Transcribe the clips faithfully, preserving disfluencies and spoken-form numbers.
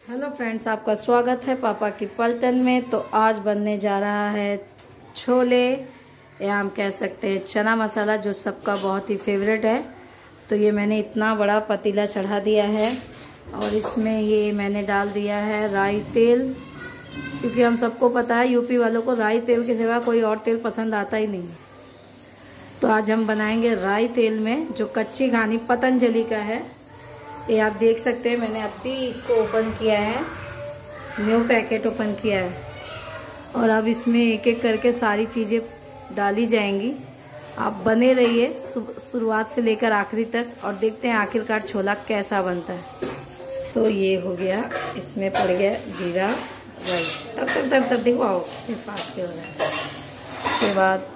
Hello friends, आपका स्वागत है पापा की पलटन में। तो आज बनने जा रहा है छोले या हम कह सकते हैं चना मसाला, जो सबका बहुत ही फेवरेट है। तो ये मैंने इतना बड़ा पतीला चढ़ा दिया है और इसमें ये मैंने डाल दिया है राई तेल, क्योंकि हम सबको पता है यूपी वालों को राई तेल के सिवा कोई और तेल पसंद आता ही नहीं। तो आज हम बनाएंगे राई तेल में, जो कच्ची घानी पतंजलि का है। ये आप देख सकते हैं, मैंने अभी इसको ओपन किया है, न्यू पैकेट ओपन किया है। और अब इसमें एक एक करके सारी चीज़ें डाली जाएंगी। आप बने रहिए शुरुआत से लेकर आखिरी तक और देखते हैं आखिरकार छोला कैसा बनता है। तो ये हो गया, इसमें पड़ गया जीरा राई। तब तक तब तक देखो, आओ फिर पास से हो रहा है। उसके बाद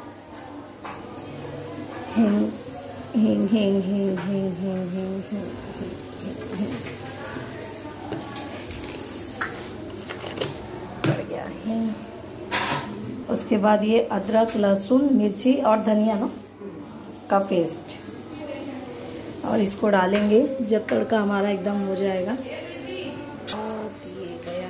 हिंग हिंग हिंग हिंग हिंग हिंग हिंग हिंग पड़ गया हिंग। उसके बाद ये अदरक लहसुन मिर्ची और धनिया ना का पेस्ट, और इसको डालेंगे जब तड़का हमारा एकदम हो जाएगा। और ये गया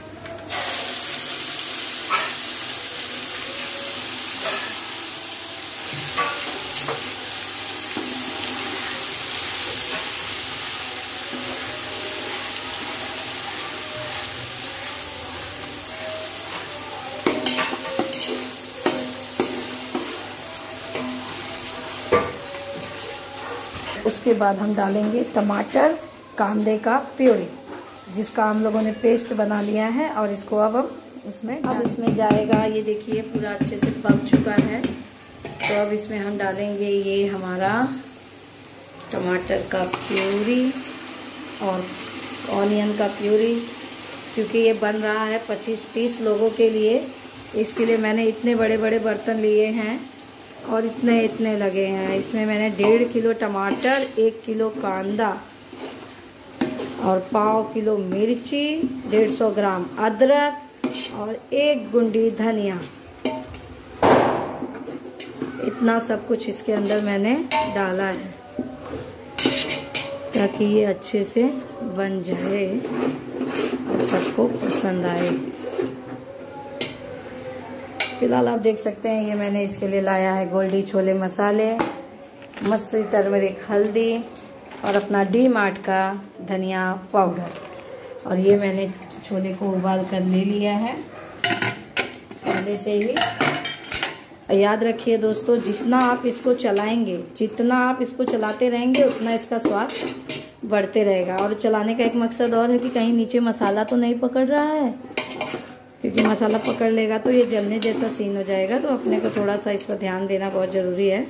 उसके बाद हम डालेंगे टमाटर कांदे का प्यूरी, जिसका हम लोगों ने पेस्ट बना लिया है। और इसको अब हम इसमें अब इसमें जाएगा। ये देखिए पूरा अच्छे से पक चुका है। तो अब इसमें हम डालेंगे ये हमारा टमाटर का प्यूरी और ऑनियन का प्यूरी, क्योंकि ये बन रहा है पच्चीस तीस लोगों के लिए। इसके लिए मैंने इतने बड़े बड़े बर्तन लिए हैं और इतने इतने लगे हैं। इसमें मैंने डेढ़ किलो टमाटर, एक किलो कांदा और पाव किलो मिर्ची, डेढ़ सौ ग्राम अदरक और एक गुंडी धनिया, इतना सब कुछ इसके अंदर मैंने डाला है ताकि ये अच्छे से बन जाए और सबको पसंद आए। फिलहाल आप देख सकते हैं, ये मैंने इसके लिए लाया है गोल्डी छोले मसाले, मस्ती टर्मरिक हल्दी और अपना डी मार्ट का धनिया पाउडर। और ये मैंने छोले को उबाल कर ले लिया है पहले से ही। याद रखिए दोस्तों, जितना आप इसको चलाएंगे, जितना आप इसको चलाते रहेंगे, उतना इसका स्वाद बढ़ते रहेगा। और चलाने का एक मकसद और है कि कहीं नीचे मसाला तो नहीं पकड़ रहा है, क्योंकि मसाला पकड़ लेगा तो ये जलने जैसा सीन हो जाएगा। तो अपने को थोड़ा सा इस पर ध्यान देना बहुत ज़रूरी है।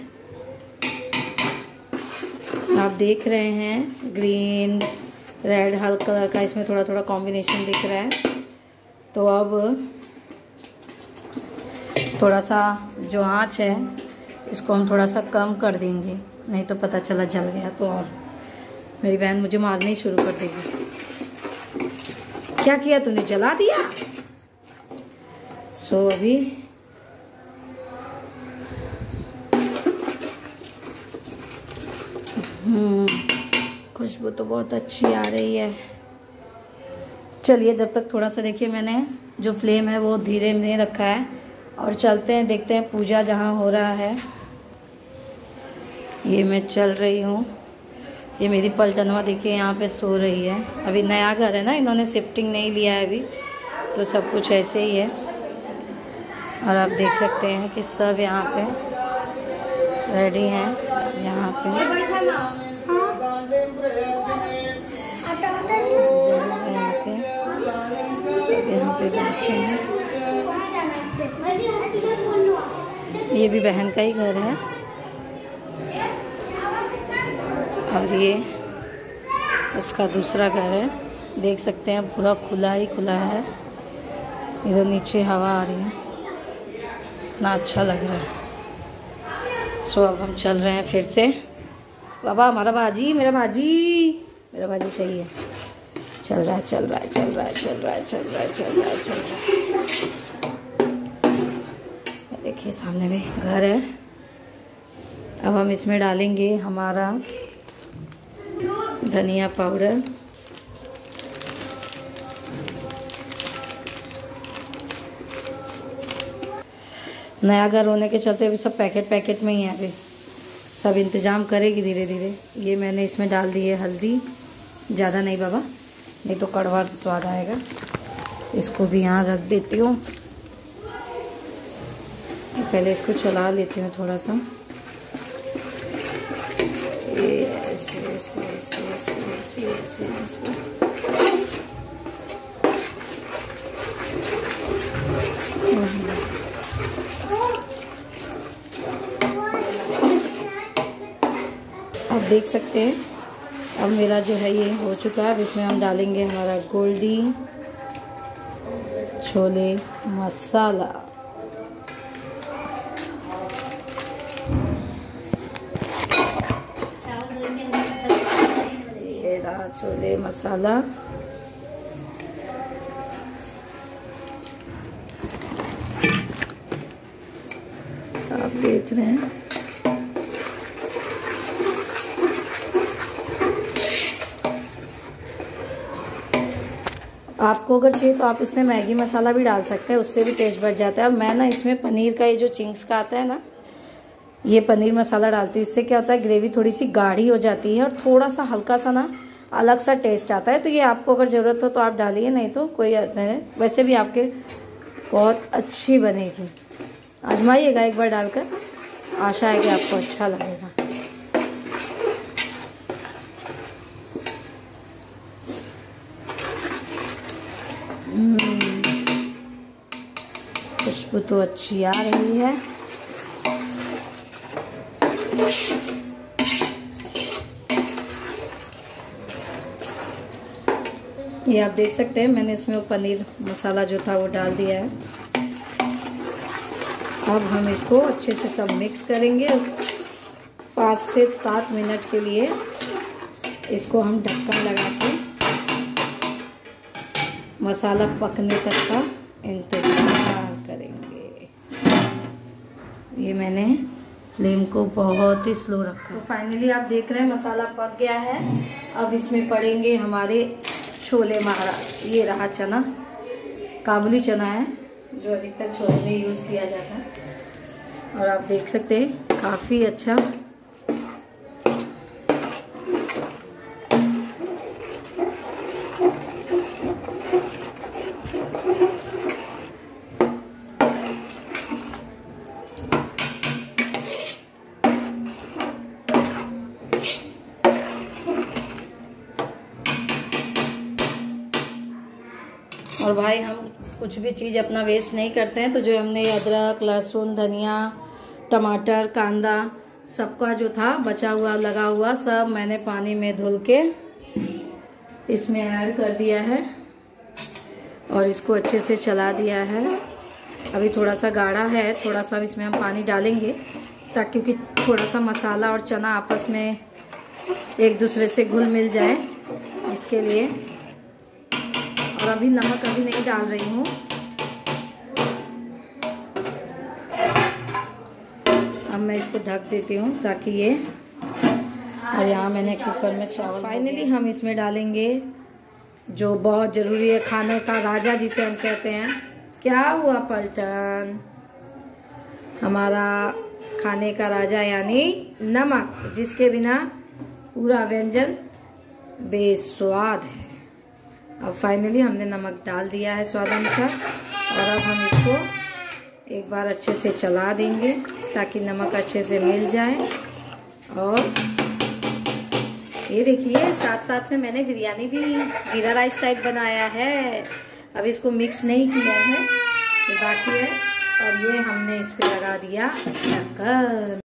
आप देख रहे हैं ग्रीन रेड हल्का कलर का इसमें थोड़ा थोड़ा कॉम्बिनेशन दिख रहा है। तो अब थोड़ा सा जो आँच है इसको हम थोड़ा सा कम कर देंगे, नहीं तो पता चला जल गया तो और मेरी बहन मुझे मारनी शुरू कर देगी। क्या किया तूने, जला दिया? सो so, अभी हम्म खुशबू तो बहुत अच्छी आ रही है। चलिए, जब तक थोड़ा सा देखिए, मैंने जो फ्लेम है वो धीरे में रखा है और चलते हैं, देखते हैं पूजा जहाँ हो रहा है। ये मैं चल रही हूँ। ये मेरी पलटनवा देखिए यहाँ पे सो रही है। अभी नया घर है ना, इन्होंने शिफ्टिंग नहीं लिया है अभी, तो सब कुछ ऐसे ही है। और आप देख सकते हैं कि सब यहाँ पे रेडी हैं। यहाँ पे यहाँ पे सब यहाँ पे बैठे हैं। ये भी बहन का ही घर है और ये उसका दूसरा घर है। देख सकते हैं पूरा खुला ही खुला है। इधर नीचे हवा आ रही है, इतना अच्छा लग रहा है। सो अब हम चल रहे हैं फिर से। बाबा हमारा बाजी, मेरा बाजी, मेरा बाजी सही है। चल रहा है चल रहा है चल रहा है चल रहा है चल रहा है चल रहा है चल रहा है। देखिए सामने में घर है। अब हम इसमें डालेंगे हमारा धनिया पाउडर नया घर होने के चलते अभी सब पैकेट पैकेट में ही है, अभी सब इंतज़ाम करेगी धीरे धीरे। ये मैंने इसमें डाल दी है हल्दी, ज़्यादा नहीं बाबा, नहीं तो कड़वा स्वाद आएगा। इसको भी यहाँ रख देती हूँ। पहले इसको चला लेती हूँ थोड़ा सा, ऐसे ऐसे ऐसे ऐसे ऐसे ऐसे ऐसे। आप देख सकते हैं अब मेरा जो है ये हो चुका है। अब इसमें हम डालेंगे हमारा गोल्डी छोले मसाला। ये रहा छोले मसाला। आप देख रहे हैं आपको अगर चाहिए तो आप इसमें मैगी मसाला भी डाल सकते हैं, उससे भी टेस्ट बढ़ जाता है। और मैं ना इसमें पनीर का ये जो चिंग्स का आता है ना, ये पनीर मसाला डालती हूँ। इससे क्या होता है, ग्रेवी थोड़ी सी गाढ़ी हो जाती है और थोड़ा सा हल्का सा ना अलग सा टेस्ट आता है। तो ये आपको अगर ज़रूरत हो तो आप डालिए, नहीं तो कोई नहीं। वैसे भी आपके बहुत अच्छी बनेगी, आजमाइएगा एक बार डालकर, आशा है कि आपको अच्छा लगेगा। खुशबू तो अच्छी आ रही है। ये आप देख सकते हैं मैंने इसमें वो पनीर मसाला जो था वो डाल दिया है। अब हम इसको अच्छे से सब मिक्स करेंगे। पाँच से सात मिनट के लिए इसको हम ढक्कन लगा के मसाला पकने तक का इंतज़ार करेंगे। ये मैंने फ्लेम को बहुत ही स्लो रखा। तो फाइनली आप देख रहे हैं मसाला पक गया है। अब इसमें पड़ेंगे हमारे छोले महाराज। ये रहा चना, काबुली चना है जो अधिकतर छोले में यूज़ किया जाता है। और आप देख सकते हैं काफ़ी अच्छा और भाई हम कुछ भी चीज़ अपना वेस्ट नहीं करते हैं। तो जो हमने अदरक, लहसुन, धनिया, टमाटर, कांदा सबका जो था बचा हुआ लगा हुआ सब मैंने पानी में धुल के इसमें ऐड कर दिया है और इसको अच्छे से चला दिया है। अभी थोड़ा सा गाढ़ा है, थोड़ा सा इसमें हम पानी डालेंगे ताकि क्योंकि थोड़ा सा मसाला और चना आपस में एक दूसरे से घुल मिल जाए, इसके लिए। और अभी नमक अभी नहीं डाल रही हूँ। अब मैं इसको ढक देती हूँ ताकि ये, और यहाँ मैंने कुकर में चावल। फाइनली हम इसमें डालेंगे जो बहुत ज़रूरी है, खाने का राजा जिसे हम कहते हैं। क्या हुआ पलटन? हमारा खाने का राजा यानी नमक, जिसके बिना पूरा व्यंजन बेस्वाद है। अब फाइनली हमने नमक डाल दिया है स्वाद अनुसार। और अब हम इसको एक बार अच्छे से चला देंगे ताकि नमक अच्छे से मिल जाए। और ये देखिए साथ साथ में मैंने बिरयानी भी जीरा राइस टाइप बनाया है। अब इसको मिक्स नहीं किया है, तो बाकी है। और ये हमने इस पे लगा दिया ढक्कन।